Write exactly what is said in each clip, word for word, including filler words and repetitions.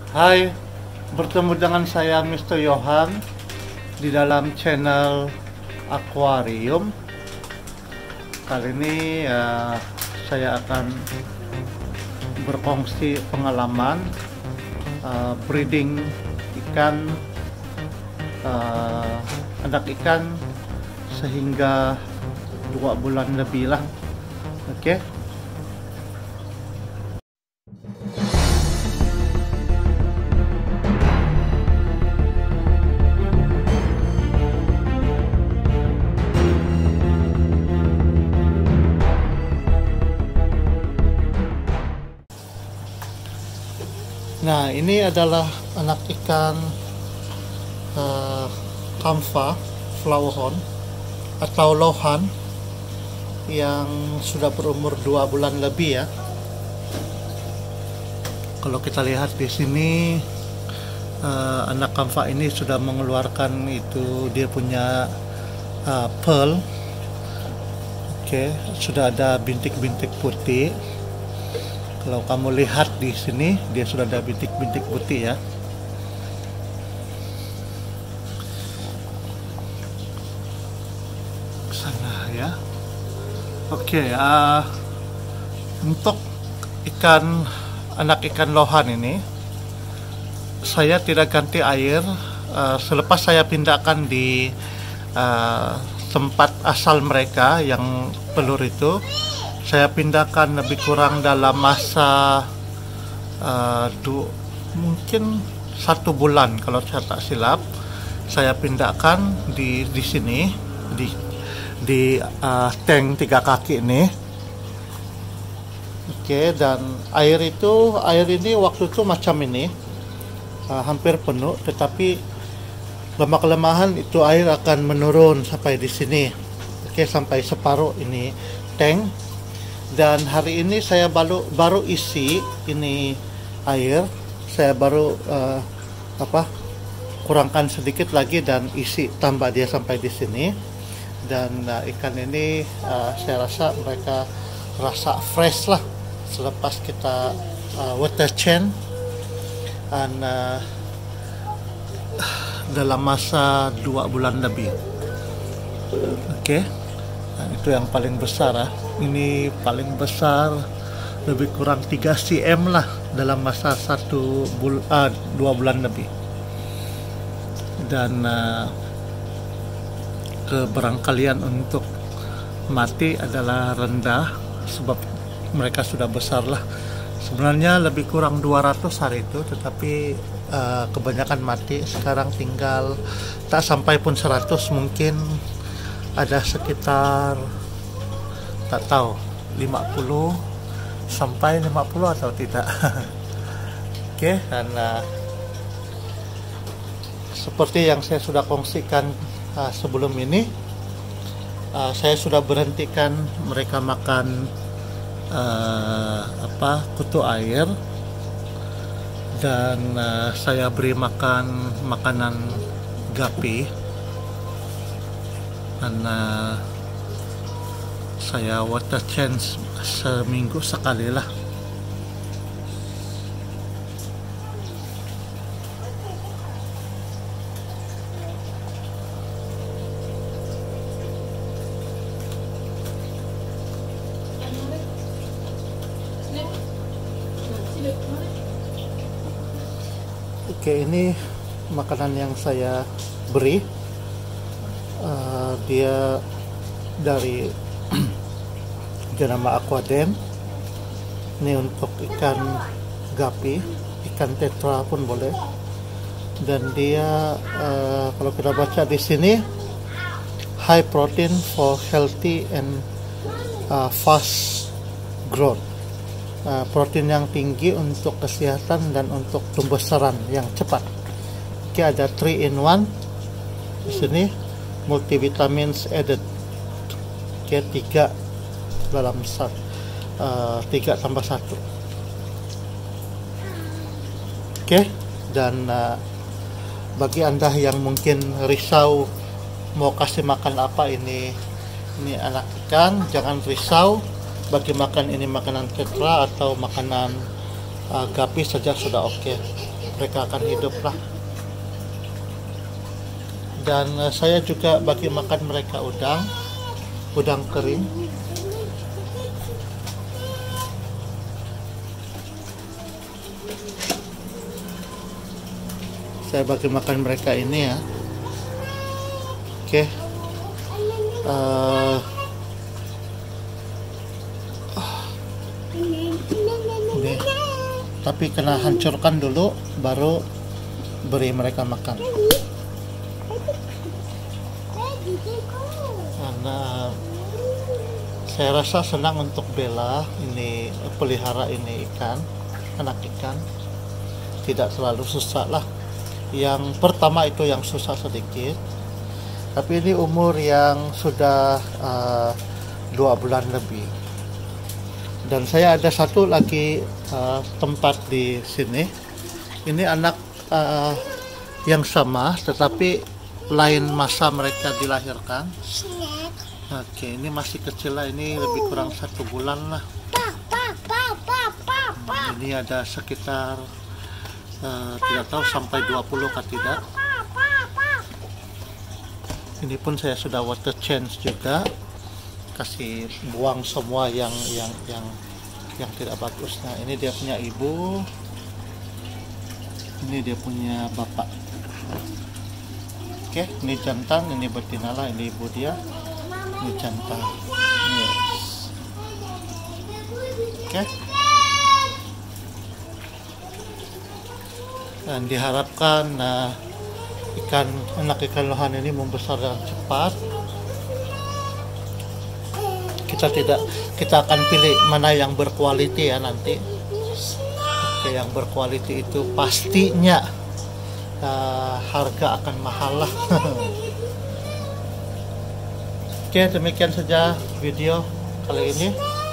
Hai, bertemu dengan saya mister Johan di dalam channel Aquarium. Kali ini uh, saya akan berkongsi pengalaman uh, breeding ikan, uh, anak ikan sehingga dua bulan lebih lah. Oke. Okay? Nah, ini adalah anak ikan uh, Kampha flowerhorn atau lohan yang sudah berumur dua bulan lebih ya. Kalau kita lihat di sini, uh, anak Kampha ini sudah mengeluarkan itu dia punya uh, pearl. Oke, okay, sudah ada bintik-bintik putih. Kalau kamu lihat di sini, dia sudah ada bintik-bintik putih ya. Sana ya. Oke, okay, uh, untuk ikan anak ikan lohan ini, saya tidak ganti air. Uh, selepas saya pindahkan di uh, tempat asal mereka yang pelur itu, saya pindahkan lebih kurang dalam masa uh, du, mungkin satu bulan kalau saya tak silap. Saya pindahkan di di sini di di uh, tank tiga kaki ini. Oke, okay, dan air itu air ini waktu itu macam ini, uh, hampir penuh, tetapi lama-kelemahan itu air akan menurun sampai di sini. Oke, okay, sampai separuh ini tank. Dan hari ini saya baru baru isi ini air, saya baru uh, apa kurangkan sedikit lagi dan isi tambah dia sampai di sini. Dan uh, ikan ini uh, saya rasa mereka rasa fresh lah selepas kita uh, water change dan uh, dalam masa dua bulan lebih. Oke, okay. Nah, itu yang paling besar ya. Ini paling besar, lebih kurang tiga cm lah dalam masa satu bul uh, dua bulan lebih. Dan uh, keberangkalian untuk mati adalah rendah sebab mereka sudah besar lah. Sebenarnya lebih kurang dua ratus hari itu, tetapi uh, kebanyakan mati. Sekarang tinggal tak sampai pun seratus, mungkin ada sekitar tak tahu lima puluh sampai lima puluh atau tidak. Oke, okay, dan uh, seperti yang saya sudah kongsikan uh, sebelum ini, uh, saya sudah berhentikan mereka makan uh, apa kutu air, dan uh, saya beri makan makanan guppy, dan uh, saya water change seminggu sekali lah. Oke, ini makanan yang saya beri. Uh, dia dari dia nama Aquadem. Ini untuk ikan guppy, ikan tetra pun boleh. Dan dia uh, kalau kita baca di sini, high protein for healthy and uh, fast growth. Uh, protein yang tinggi untuk kesehatan dan untuk pembesaran yang cepat. Oke, ada three in one di sini, multivitamins added. Oke, tiga dalam satu, uh, tiga tambah satu. Oke, dan uh, bagi anda yang mungkin risau mau kasih makan apa ini ini anak ikan, jangan risau. Bagi makan ini makanan tetra atau makanan uh, guppy saja sudah oke. Okay. mereka akan hidup lah. Dan uh, saya juga bagi makan mereka udang udang kering. Saya bagi makan mereka ini ya. Oke. Okay. Uh, okay. Tapi kena hancurkan dulu, baru beri mereka makan. Karena saya rasa senang untuk Bella ini pelihara ini ikan, anak ikan. Tidak terlalu susah lah. Yang pertama itu yang susah sedikit. Tapi ini umur yang sudah uh, dua bulan lebih. Dan saya ada satu lagi uh, tempat di sini. Ini anak uh, yang sama, tetapi lain masa mereka dilahirkan. Oke, ini masih kecil lah. Ini lebih kurang satu bulan lah. Ini ada sekitar uh, tidak tahu sampai dua puluh kah tidak. Ini pun saya sudah water change juga, kasih buang semua yang yang yang yang tidak bagus. Nah, ini dia punya ibu, ini dia punya bapak. Oke, ini jantan, ini betina lah, ini ibu dia, ini jantan. Yes. Oke. Dan diharapkan nah, ikan anak ikan lohan ini membesar dengan cepat. Kita tidak kita akan pilih mana yang berkualiti ya nanti. Oke, yang berkualiti itu pastinya uh, harga akan mahal lah. Oke, demikian saja video kali ini.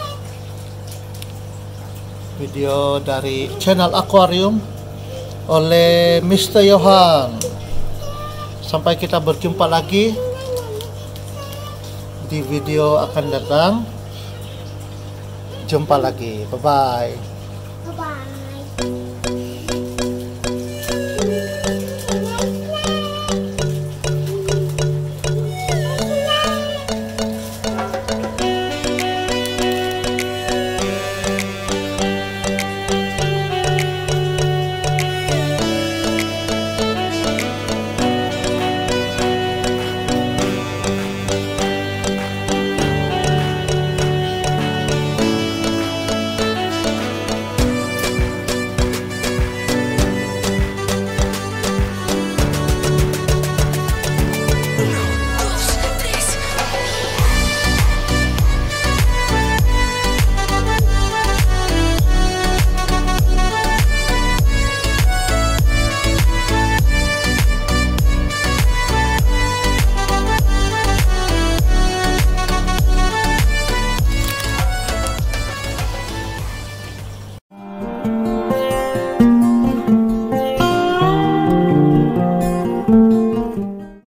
Video dari channel Aquarium oleh mister Johan. Sampai kita berjumpa lagi di video akan datang. Jumpa lagi. Bye bye.